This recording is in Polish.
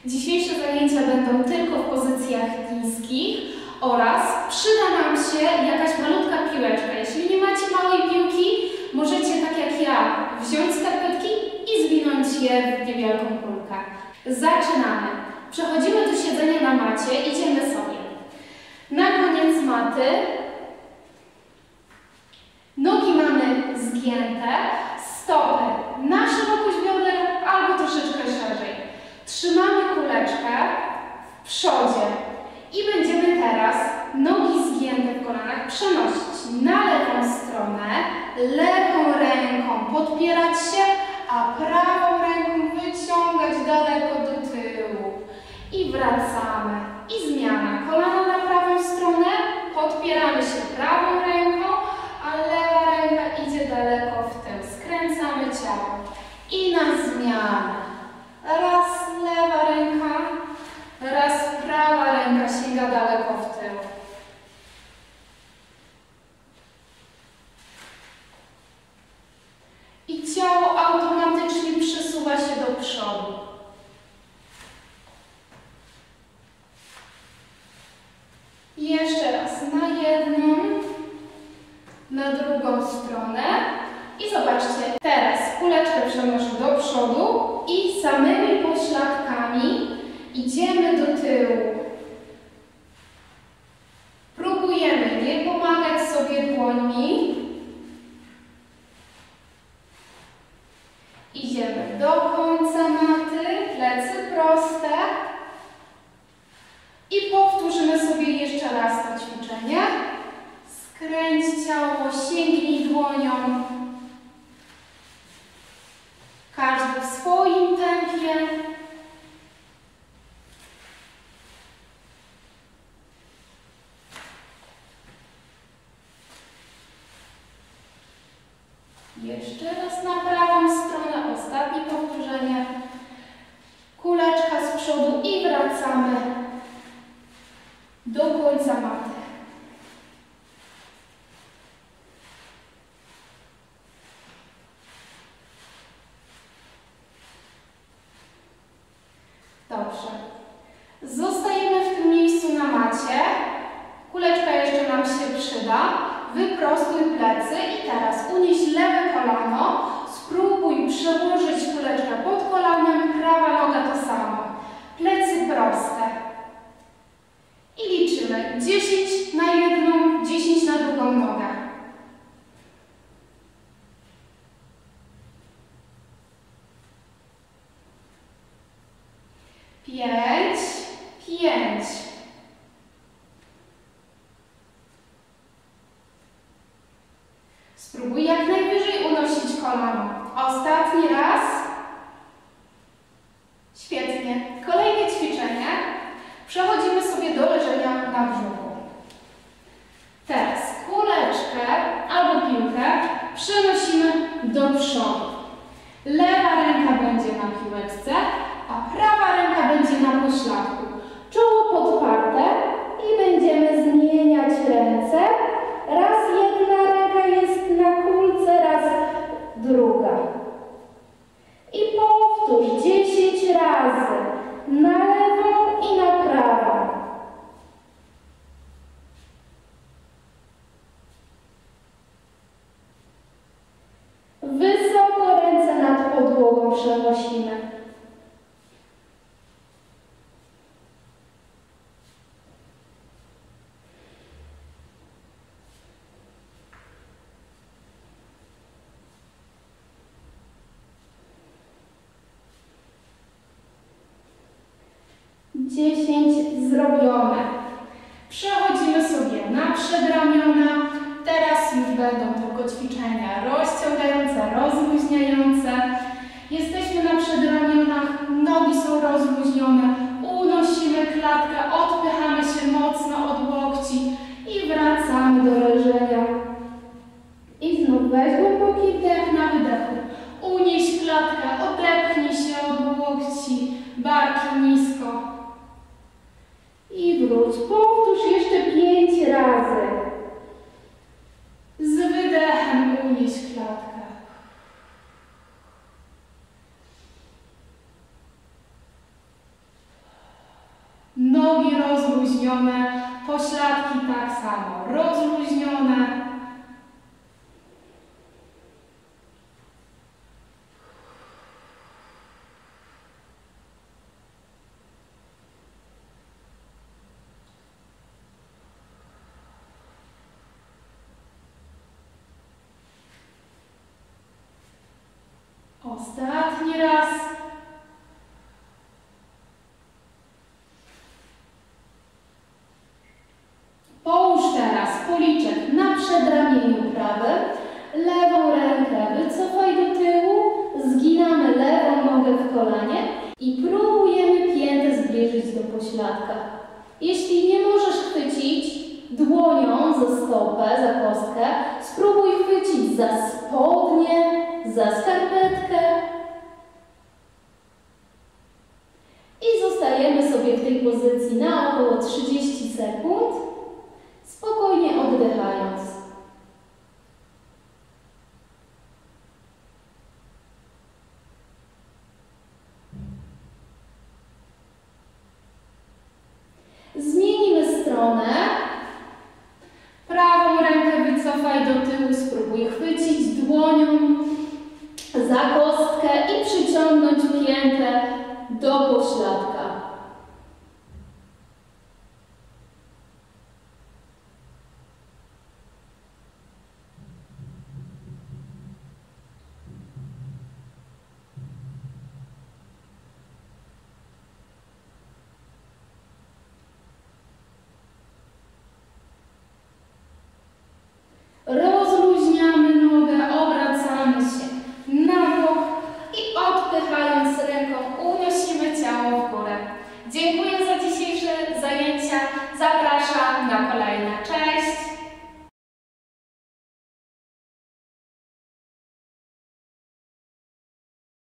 Dzisiejsze zajęcia będą tylko w pozycjach niskich oraz przyda nam się jakaś malutka piłeczka. Jeśli nie macie małej piłki, możecie tak jak ja wziąć skarpetki i zwinąć je w niewielką kulkę. Zaczynamy. Przechodzimy do siedzenia na macie, idziemy sobie. Na koniec maty nogi mamy zgięte, stopy na szerokość bioder albo troszeczkę szerzej. Trzymamy kuleczkę w przodzie i będziemy teraz nogi zgięte w kolanach przenosić na lewą stronę, lewą ręką podpierać się, a prawą ręką wyciągać daleko do tyłu. I wracamy. I zmiana. Kolana na prawą stronę, podpieramy się prawą ręką, a lewa ręka idzie daleko w tył. Skręcamy ciało. I na zmianę. Raz lewa ręka, raz prawa ręka sięga daleko w tył. I ciało automatycznie przesuwa się do przodu. Jeszcze raz na jedną, na drugą stronę. I zobaczcie, teraz kuleczkę przenoszę do przodu i samymi pośladkami idziemy do tyłu. Próbujemy nie pomagać sobie dłońmi. Idziemy do końca maty, plecy proste. I powtórzymy sobie jeszcze raz to ćwiczenie. Skręć ciało, sięgnij dłonią. Każdy w swoim tempie. Jeszcze raz na prawą stronę, ostatnie powtórzenie. Kuleczka z przodu i wracamy do końca maty. Dobrze. Zostajemy w tym miejscu na macie. Kuleczka jeszcze nam się przyda. Wyprostuj plecy i teraz unieś lewe kolano. Spróbuj przełożyć kuleczkę pod kolanem. Prawa noga to samo. Plecy proste. I liczymy 10 na jedną, 10 na drugą nogę. 5, 5. Spróbuj jak najwyżej unosić kolano. Ostatni raz. Świetnie. Kolejne ćwiczenie. Przechodzimy sobie do leżenia na brzuchu. Teraz kuleczkę albo piłkę przenosimy do przodu. Lewa ręka będzie na piłeczce, a prawa ręka będzie na pośladku. Czoło podparte i będziemy zmieniać ręce. Raz jedna ręka jest na kulce, raz druga. I powtórz 10 razy. Na lewą i na prawą. Wysoko ręce nad podłogą przenosimy. Zrobione. Przechodzimy sobie na przedramiona. Teraz już będą tylko ćwiczenia rozciągające, rozluźniające. Jesteśmy na przedramionach, nogi są rozluźnione. Unosimy klatkę, odpychamy się mocno od łokci i wracamy do leżenia. I znów weź głęboki wdech na wydechu. Unieś klatkę, odepchnij się od łokci, barki nisko. I wróć. Powtórz jeszcze 5 razy. Z wydechem unieś klatkę. Nogi rozluźnione, pośladki tak samo rozluźnione. Ostatni raz. Połóż teraz policzek na przedramieniu prawym, lewą rękę wycofaj do tyłu, zginamy lewą nogę w kolanie i próbujemy piętę zbliżyć do pośladka. Jeśli nie możesz chwycić dłonią za stopę, za kostkę, spróbuj chwycić za spodnie, za skarpetkę i zostajemy sobie w tej pozycji na około 30 sekund, spokojnie oddychając. Zmienimy stronę. Prawą rękę wycofaj do tyłu, spróbuj chwycić dłonią za kostkę i przyciągnąć piętę do pośladka. Rozluźniamy nogę, obracamy się na bok i odpychając ręką unosimy ciało w górę. Dziękuję za dzisiejsze zajęcia. Zapraszam na kolejne. Cześć!